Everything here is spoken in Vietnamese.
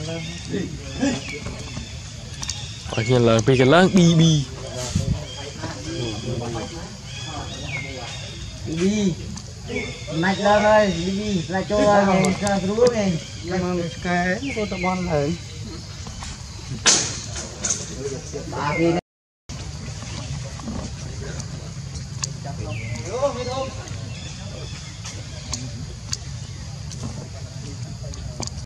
ở nhà là về cái láng bi bi đi mạch lên ơi đi là cho mình ra rúa này làm cái cô tập bon lớn Hãy subscribe cho kênh Ghiền Mì Gõ để không bỏ lỡ những video hấp dẫn.